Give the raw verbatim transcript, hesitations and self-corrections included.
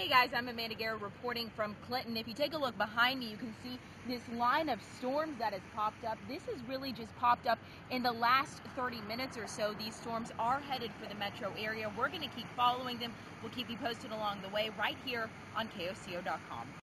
Hey guys, I'm Amanda Guerra reporting from Clinton. If you take a look behind me, you can see this line of storms that has popped up. This has really just popped up in the last thirty minutes or so. These storms are headed for the metro area. We're going to keep following them. We'll keep you posted along the way right here on K O C O dot com.